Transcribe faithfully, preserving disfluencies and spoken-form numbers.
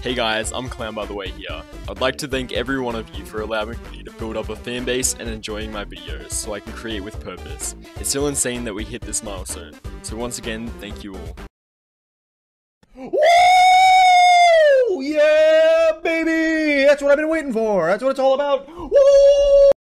Hey guys, I'm Clown by the way here. I'd like to thank every one of you for allowing me to build up a fan base and enjoying my videos so I can create with purpose. It's still insane that we hit this milestone, so once again, thank you all. Woo! Yeah, baby! That's what I've been waiting for. That's what it's all about. Woo!